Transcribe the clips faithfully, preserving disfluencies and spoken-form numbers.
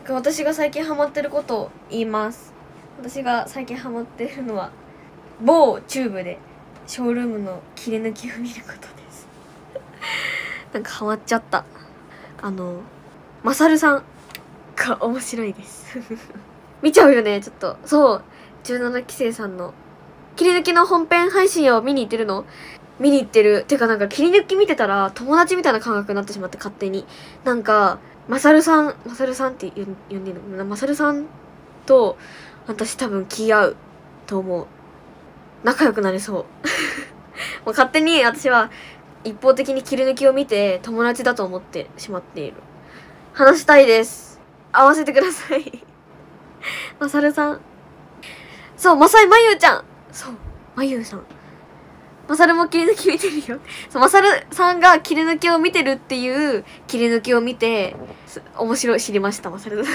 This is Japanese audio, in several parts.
私が最近ハマってることを言います。私が最近ハマってるのは某チューブでショールームの切り抜きを見ることですなんかハマっちゃった。あのマサルさんが面白いです見ちゃうよね。ちょっとそうじゅうななきせいさんの切り抜きの本編配信を見に行ってるの見に行ってる。てかなんか切り抜き見てたら友達みたいな感覚になってしまって、勝手に。なんかマサルさんマサルさんって呼んでいいの？マサルさんと私多分気合うと思う。仲良くなれそうもう勝手に私は一方的に切り抜きを見て友達だと思ってしまっている。話したいです。合わせてくださいマサルさん。そう、マサイまゆちゃん。そう、まゆさん。マサルも切り抜き見てるよ。そう、マサルさんが切り抜きを見てるっていう切り抜きを見て、面白い知りました、マサルさん。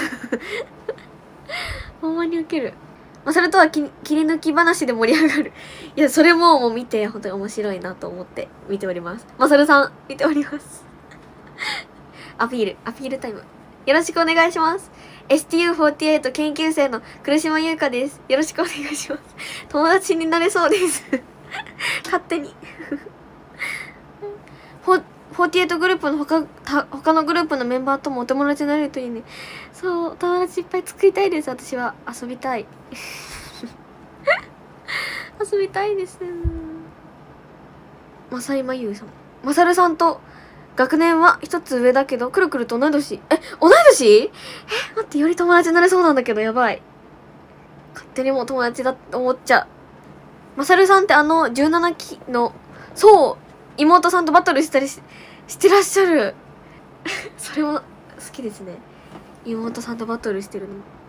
ほんまにウケる。マサルとはき切り抜き話で盛り上がる。いや、それももう見て、本当に面白いなと思って見ております。マサルさん、見ております。アピール、アピールタイム。よろしくお願いします。エスティーユーフォーティーエイト 研究生の来島優香です。よろしくお願いします。友達になれそうです勝手にフォーティーエイトグループの他た他のグループのメンバーともお友達になれるといいね。そう、友達いっぱい作りたいです。私は遊びたい遊びたいです。マサイマユウさん、マサルさんと学年は一つ上だけどくるくると同い年。え、同い年？え、待って、より友達になれそうなんだけど、やばい。勝手にもう友達だって思っちゃう。マサルさんってあのじゅうななきの、そう、妹さんとバトルしたり し, してらっしゃるそれも好きですね。妹さんとバトルしてるの。